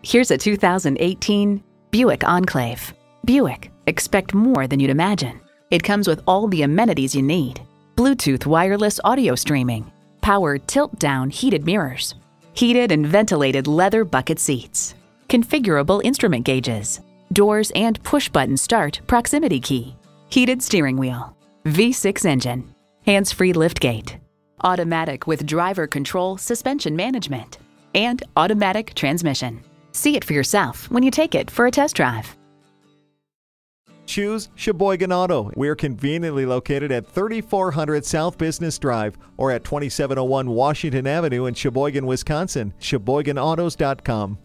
Here's a 2018 Buick Enclave. Buick, expect more than you'd imagine. It comes with all the amenities you need. Bluetooth wireless audio streaming, power tilt-down heated mirrors, heated and ventilated leather bucket seats, configurable instrument gauges, doors and push-button start proximity key, heated steering wheel, V6 engine, hands-free liftgate, automatic with driver control suspension management, and automatic transmission. See it for yourself when you take it for a test drive. Choose Sheboygan Auto. We're conveniently located at 3400 South Business Drive or at 2701 Washington Avenue in Sheboygan, Wisconsin. SheboyganAutos.com.